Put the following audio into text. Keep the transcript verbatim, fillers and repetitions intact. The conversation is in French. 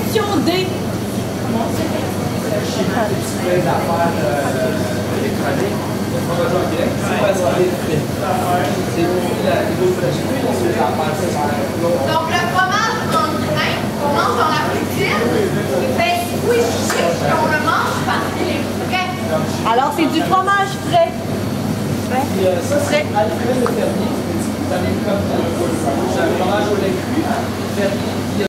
Option D. des affaires électroniques. C'est pas ça, les frais. C'est aussi la niveau de des affaires séparées. Donc, le fromage en grain qu'on mange dans la cuisine, ben, oui, je sais qu'on le mange parce qu'il est frais. Alors, c'est du fromage frais. Puis euh, ça, c'est Alfred le fermier. Vous avez comme ça. J'ai un fromage au lait cuit. Fermier.